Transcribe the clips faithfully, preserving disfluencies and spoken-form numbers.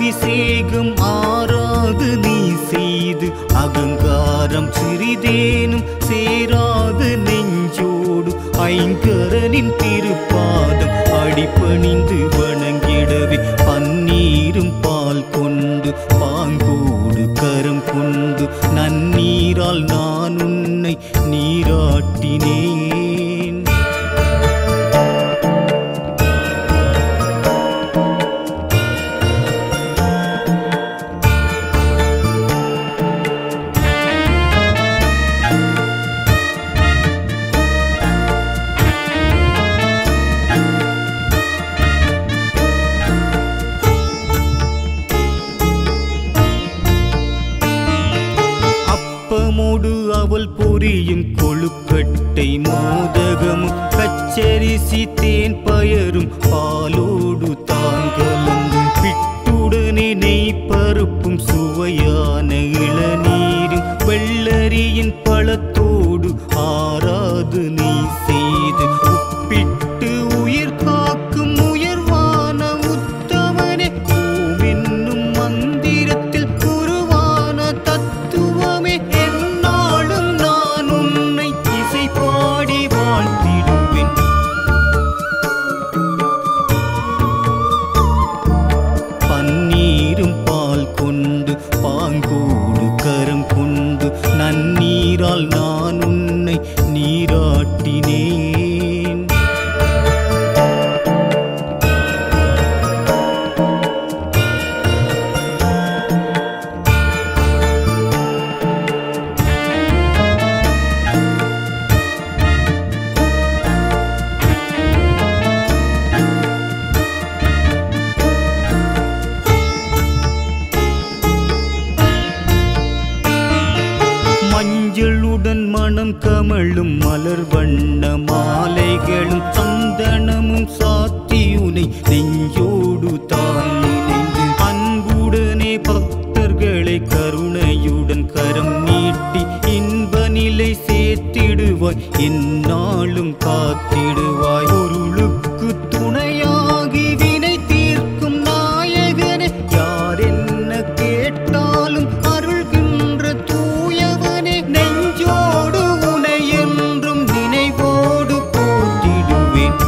அபிஷேகம் ஆராது நீ செய்து அகங்காரம் சிறிதேனும் சேராது நெஞ்சோடு ஐங்கரனின் திருப்பாதம் அடிபணிந்து வணங்கிடவே பன்னீரும் பால் கொண்டு பாங்கோடு கரம் கொண்டு நன்னீரால் நான் உன்னை நீராட்டினேன். அவள் பொரியும் கொழுக்கட்டை மோதகமும் பச்சரிசி தேன் பயரும் பாலோடு தாங்கலந்து பிட்டுடனே நெய் பருப்பும் சுவையான இளநீரும் வெள்ளரியின் பழத்தோடு ஆராது நீ செய்து உப்பிட்டு உயிர் காக்கும் உயர்வான உத்தமனே ஓமென்னும் மந்திரத்தில் குருவான தத்துவமே நன்னீரால் நான் உன்னை நீராட்டினேன். மஞ்சளுடன் மனம் கமழும் மலர் வண்ண மாலைகளும் சந்தனமும் சாத்தியுனை நெஞ்சோடு தான் நினைந்து அன்புடனே பக்தர்களை கருணையுடன் கரம் நீட்டி இன்ப நிலை சேர்த்திடுவாய் எந்நாளும் காத்திடுவாய். பொருளுக்கு துணையாகி வினை தீர்க்கும் நாயகனே யார் என்ன கேட்டாலும் அருள்கின்ற தூயவனே நெஞ்சோடு உனை என்றும் நினைவோடு போற்றிடுவேன்.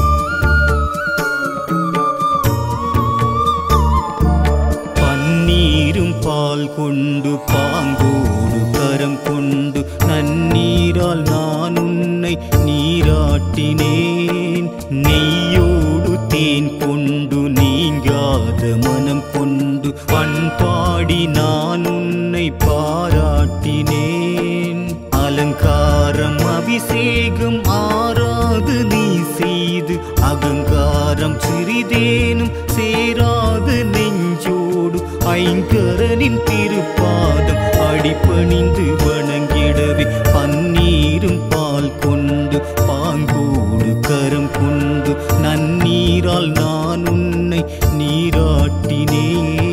பன்னீரும் பால் கொண்டு பாங்கோடு கரம் கொண்டு நன்னீரால் நான் உன்னை நீராட்டினேன். நெய்யோடு தேன் கொண்டு நீங்காத மனம் கொண்டு பண்பாடி நான் உன்னை பாராட்டினேன். அலங்காரம் அபிஷேகம் ஆராது நீ செய்து அகங்காரம் சிறிதேனும் சேராது நெஞ்சோடு ஐங்கரனின் திருப்பாதம் அடிபணிந்து வணங்கிடவே பன்னீரும் பால் கொண்டு பாங்கோடு கரம் கொண்டு நன்னீரால் நான் உன்னை நீராட்டினேன்.